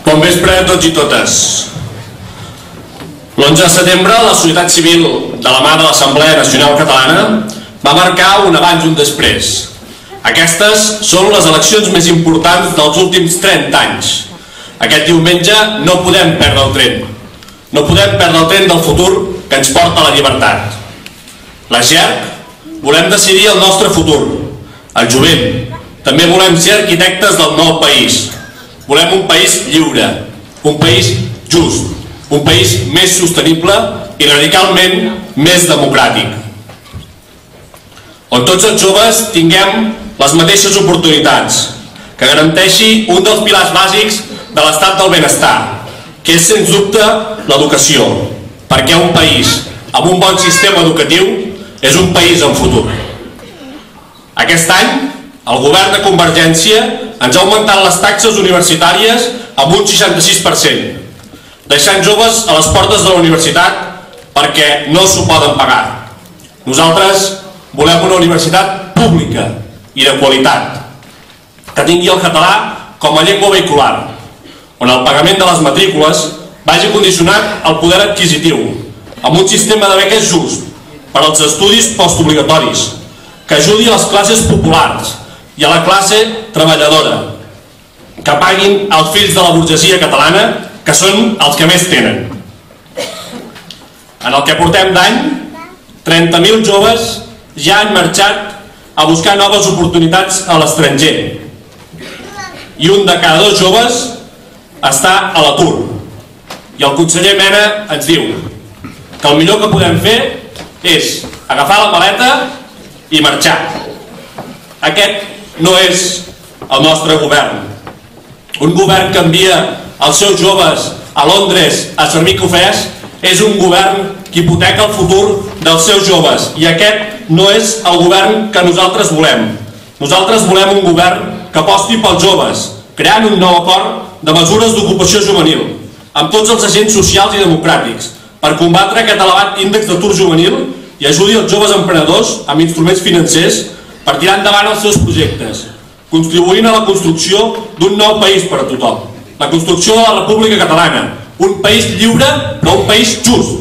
Bon vespre a tots i totes. L'11 de setembre, la societat civil, de la mà de l'Assemblea Nacional Catalana, va marcar un abans i un després. Aquestes són les eleccions més importants dels últims 30 anys. Aquest diumenge no podem perdre el tren. No podem perdre el tren del futur que ens porta a la llibertat. La GERC volem decidir el nostre futur. El jovent també volem ser arquitectes del nou país. Volem un país lliure, un país just, un país més sostenible i radicalment més democràtic. On tots els joves tinguem les mateixes oportunitats, que garanteixi un dels pilars bàsics de l'estat del benestar, que és sens dubte l'educació, perquè un país amb un bon sistema educatiu és un país en futur. Aquest any, el govern de Convergència ens ha augmentat les taxes universitàries amb un 66%, deixant joves a les portes de la universitat perquè no s'ho poden pagar. Nosaltres volem una universitat pública i de qualitat, que tingui el català com a llengua vehicular, on el pagament de les matrícules vagi condicionat al poder adquisitiu, amb un sistema de beques just per als estudis postobligatoris, que ajudi a les classes populars i a la classe treballadora, que paguin els fills de la burgesia catalana, que són els que més tenen. En el que portem d'any, 30.000 joves ja han marxat a buscar noves oportunitats a l'estranger. I un de cada 2 joves està a l'atur. I el conseller Mena ens diu que el millor que podem fer és agafar la maleta i marxar. Aquest no és el nostre govern. Un govern que envia els seus joves a Londres a servir cafès és un govern que hipoteca el futur dels seus joves, i aquest no és el govern que nosaltres volem. Nosaltres volem un govern que aposti pels joves, creant un nou acord de mesures d'ocupació juvenil amb tots els agents socials i democràtics per combatre aquest elevat índex d'atur juvenil i ajudi els joves emprenedors amb instruments financers per tirar endavant els seus projectes, contribuint a la construcció d'un nou país per a tothom, la construcció de la República Catalana, un país lliure però un país just.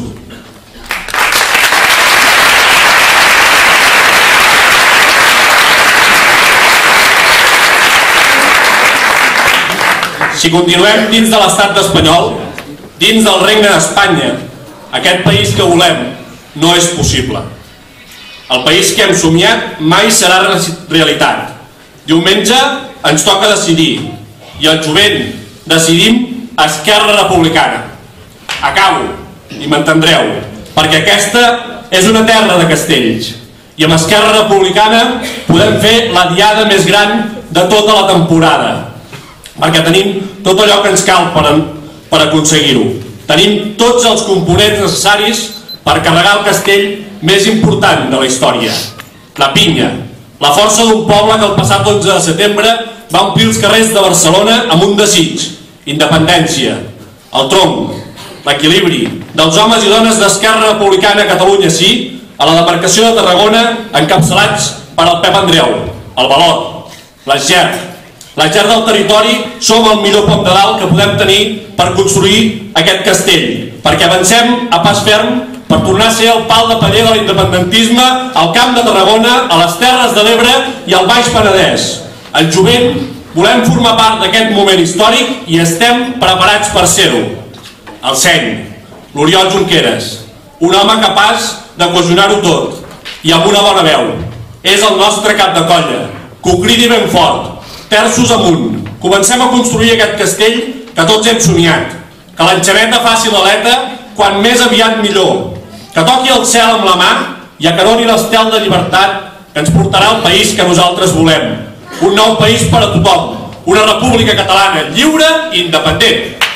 Si continuem dins de l'estat espanyol, dins del regne d'Espanya, aquest país que volem no és possible. El país que hem somiat mai serà realitat. Diumenge ens toca decidir, i el jovent decidim Esquerra Republicana. Acabo, i m'entendreu, perquè aquesta és una terra de castells, i amb Esquerra Republicana podem fer la diada més gran de tota la temporada, perquè tenim tot allò que ens cal per aconseguir-ho. Tenim tots els components necessaris per carregar el castell més important de la història, la pinya, la força d'un poble que el passat 11 de setembre va omplir els carrers de Barcelona amb un desig: independència, el tronc, l'equilibri dels homes i dones d'Esquerra Republicana Catalunya Sí a la demarcació de Tarragona, encapçalats per el Pep Andreu, el Balot, la GERC. La GERC del territori som el millor pom de dalt que podem tenir per construir aquest castell, perquè avancem a pas ferm per tornar a ser el pal de paller de l'independentisme al Camp de Tarragona, a les Terres de l'Ebre i al Baix Penedès. El jovent volem formar part d'aquest moment històric i estem preparats per ser-ho. El seny, l'Oriol Junqueras, un home capaç de cohesionar-ho tot i amb una bona veu. És el nostre cap de colla, que ho cridi ben fort, terços amunt. Comencem a construir aquest castell que tots hem somiat, que l'enxaneta faci l'aleta quan més aviat millor, que toqui el cel amb la mà i acaroni l'estel de llibertat que ens portarà al país que nosaltres volem. Un nou país per a tothom, una república catalana lliure i independent.